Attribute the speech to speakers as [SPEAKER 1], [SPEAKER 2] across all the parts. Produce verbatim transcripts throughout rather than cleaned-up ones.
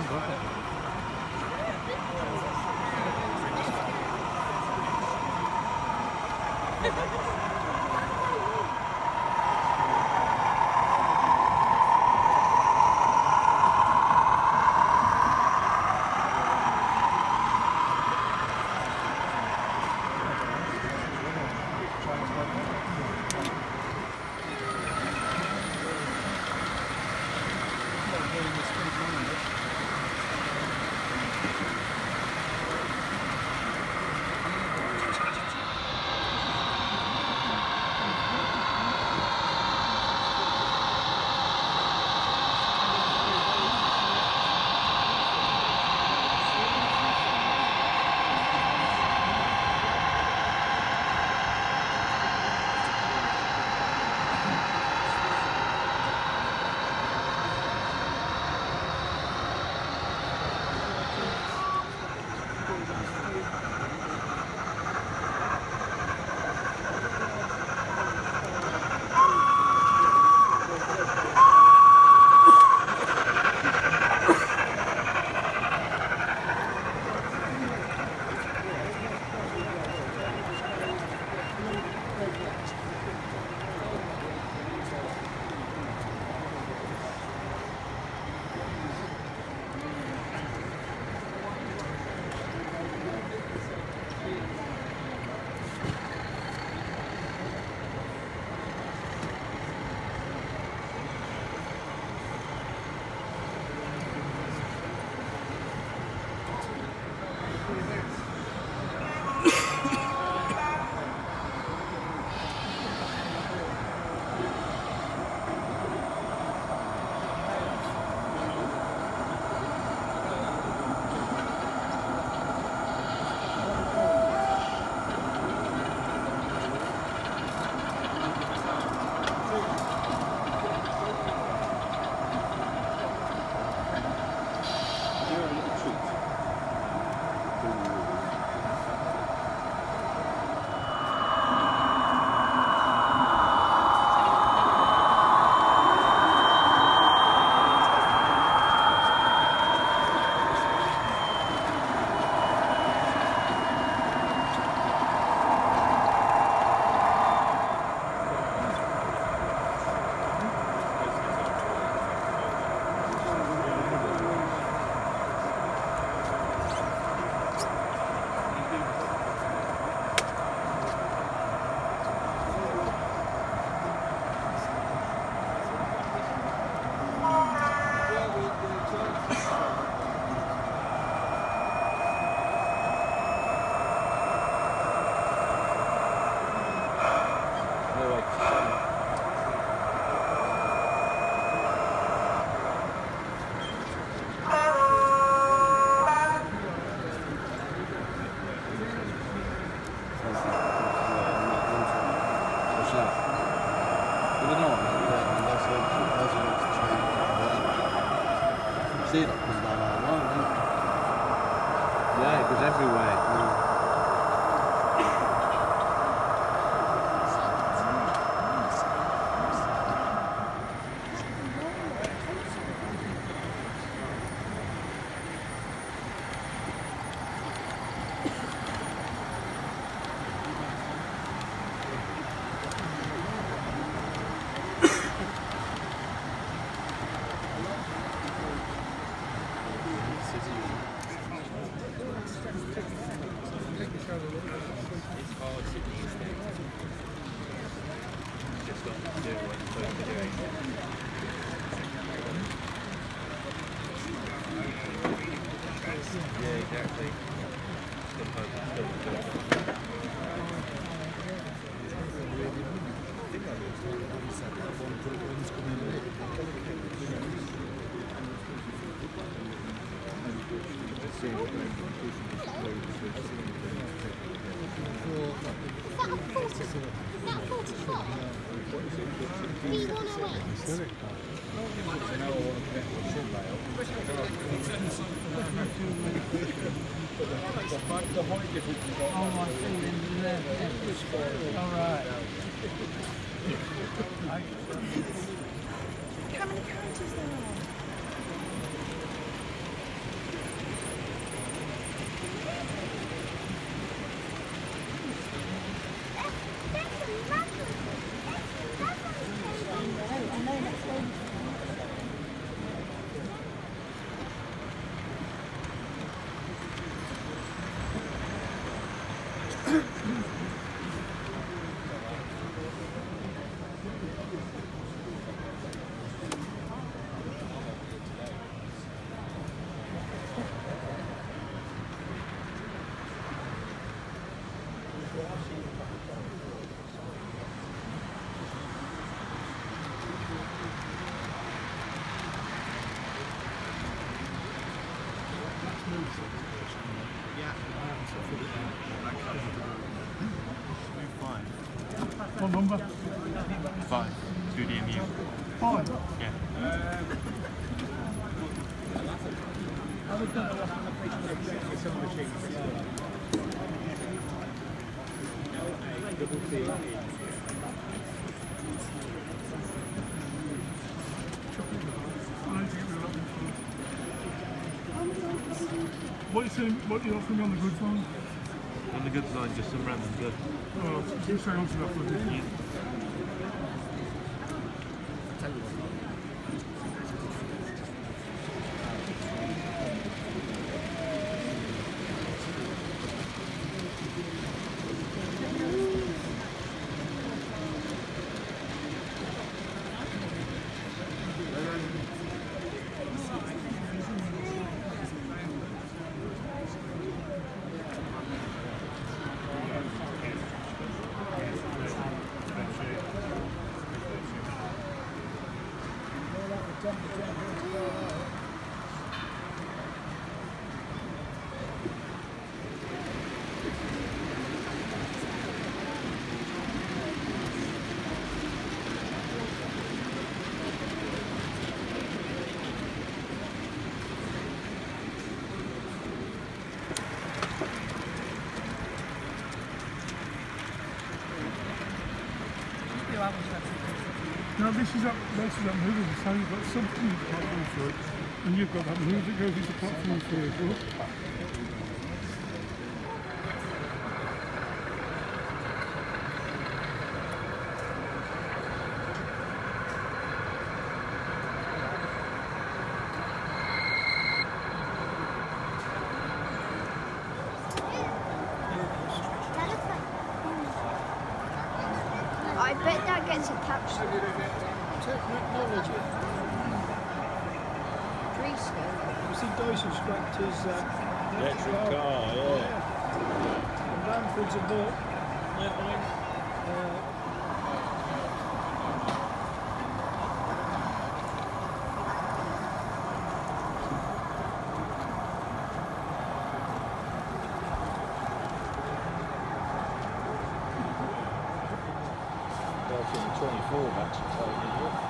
[SPEAKER 1] see it because they're all alone, isn't it?
[SPEAKER 2] Yeah, it goes everywhere. Mm.
[SPEAKER 3] What number?
[SPEAKER 4] Five. Two D M U.
[SPEAKER 3] Five.
[SPEAKER 4] Yeah.
[SPEAKER 3] What are you saying? What are you offering on the goods line?
[SPEAKER 4] On the goods line, just some random goods.
[SPEAKER 3] Oh, you say on to that for a
[SPEAKER 4] Yeah.
[SPEAKER 3] Now this is that this is that move as well. You've got something in the platform for it, and you've got that move that goes into platform for it as well.
[SPEAKER 5] I bet that gets attached to
[SPEAKER 6] Technology.
[SPEAKER 5] grease.
[SPEAKER 6] You see Dyson scrapped his uh,
[SPEAKER 2] Electric car, yeah.
[SPEAKER 6] And Bamford's a bought. Uh,
[SPEAKER 2] twenty-four bucks a ton, isn't it?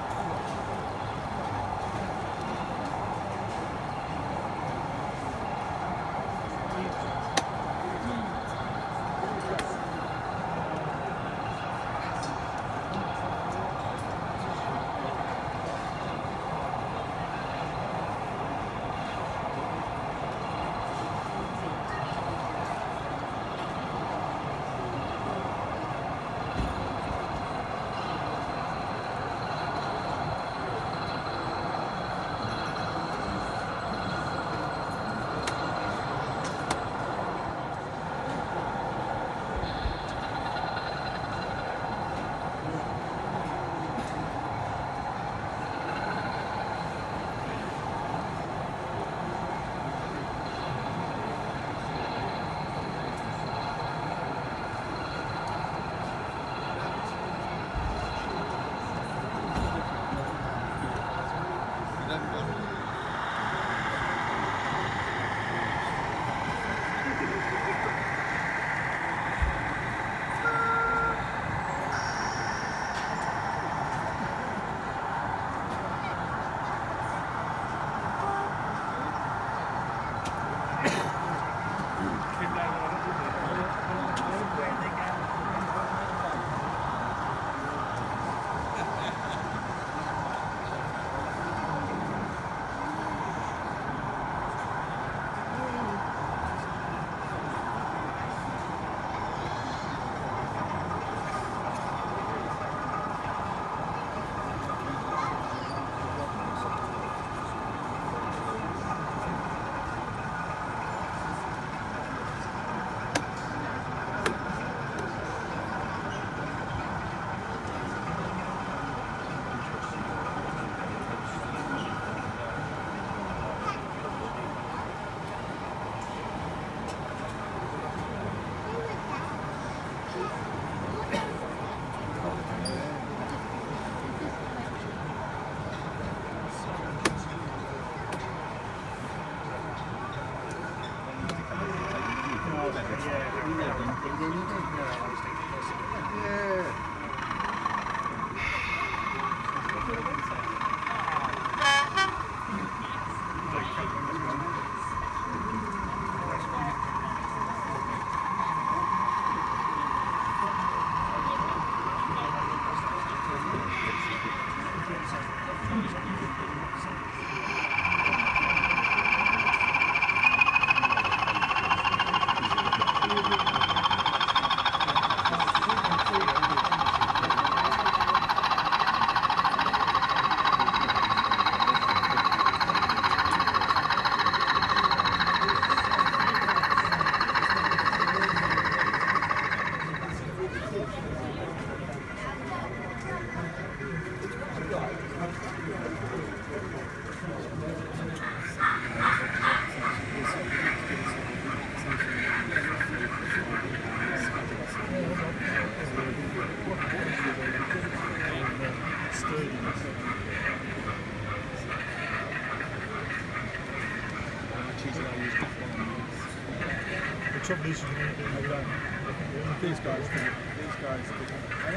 [SPEAKER 3] trouble is, you can do it alone. These guys do. These guys do.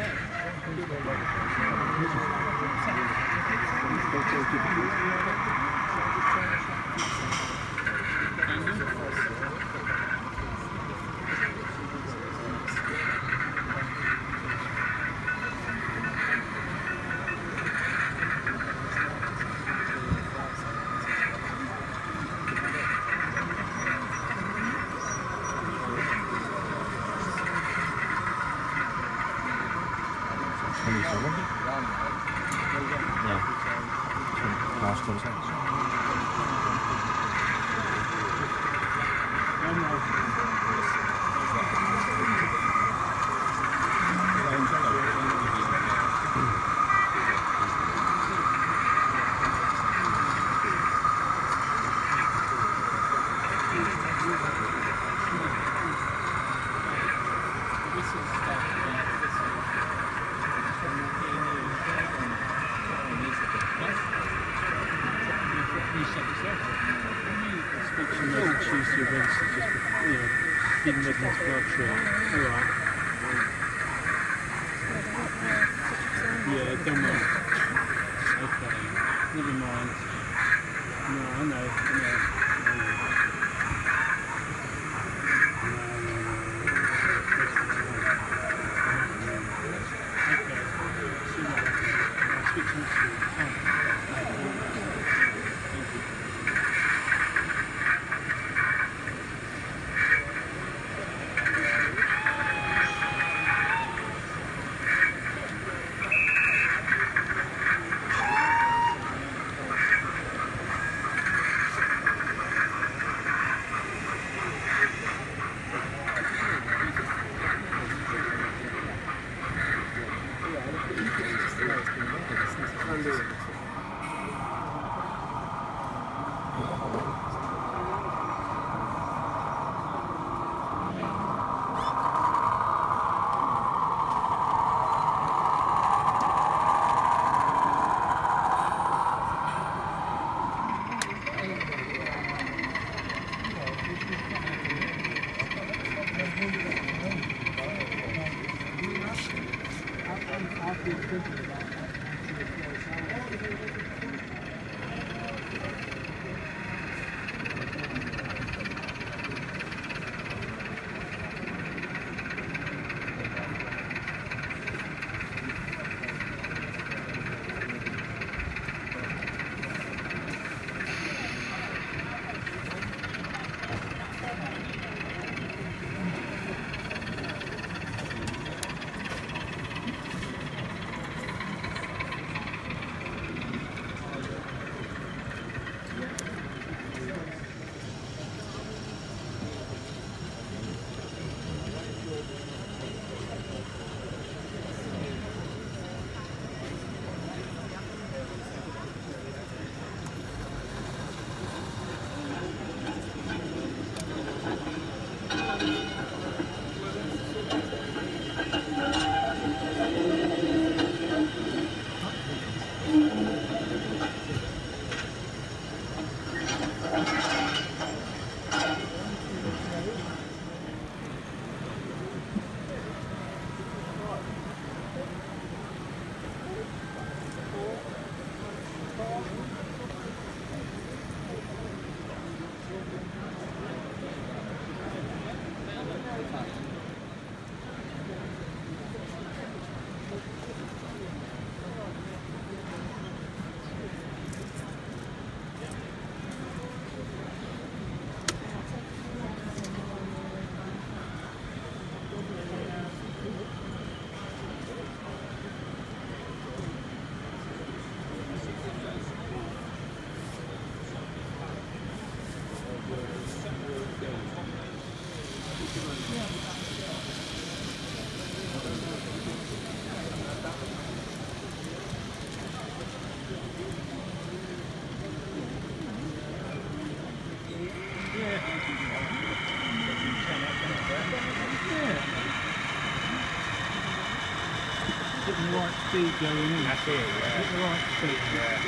[SPEAKER 6] right speed going in.
[SPEAKER 2] That's it, yeah.
[SPEAKER 6] Get the right speed.
[SPEAKER 2] Yeah.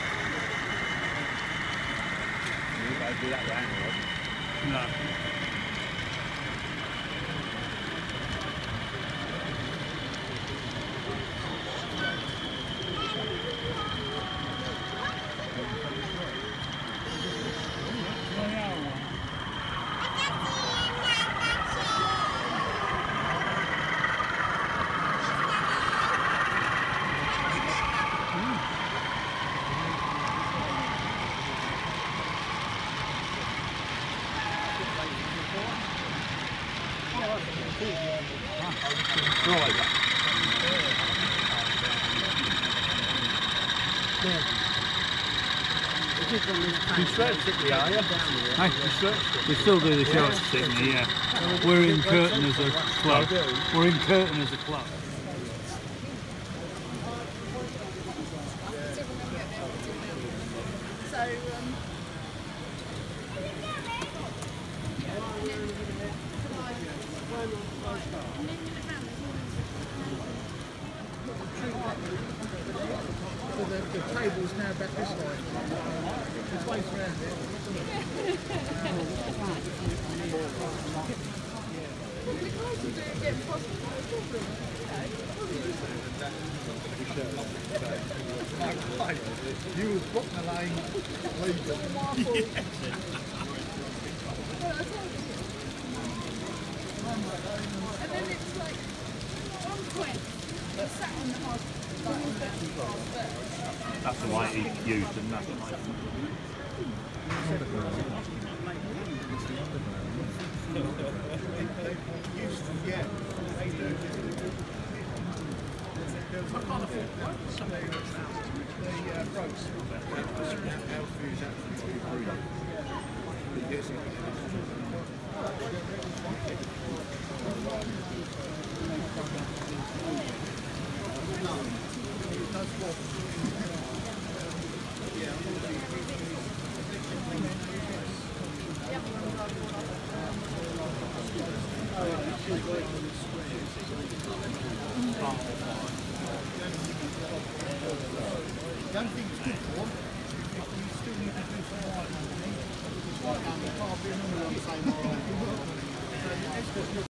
[SPEAKER 2] You gotta do that round,
[SPEAKER 3] No.
[SPEAKER 1] driver.
[SPEAKER 3] You stretched it, are you?
[SPEAKER 7] Hey,
[SPEAKER 3] You stretched it.
[SPEAKER 7] we still do the short stick, yeah. We're in Curtin as a club. We're in Curtin as a club.
[SPEAKER 5] So, um,
[SPEAKER 1] So the, the table's now back this way. There's ways around it. You was blocking the lane, leaving.
[SPEAKER 5] and then it's like one point, I sat on the hard, like on the hard first.
[SPEAKER 4] That's the light he used, and that's the light.
[SPEAKER 1] Yeah. The uh, roads. Alfie is actually too rude. Yes, the only thing it's good for, you still need to do some writing underneath. It's like um, you can't be a normal on the same line.